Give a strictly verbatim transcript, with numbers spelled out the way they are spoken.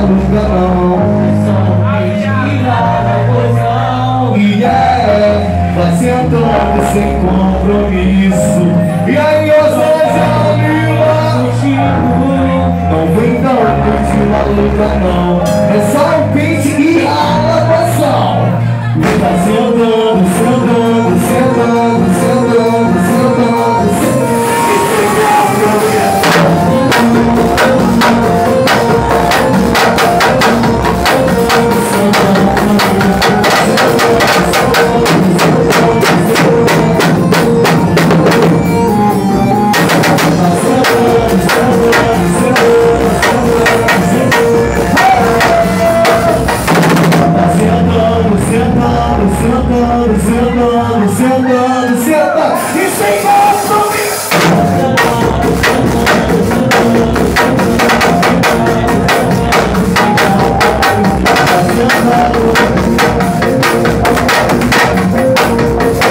maluca não. E é, vai sentando sem compromisso. E aí, Osório, Lila, não vem tanto de maluca não. É só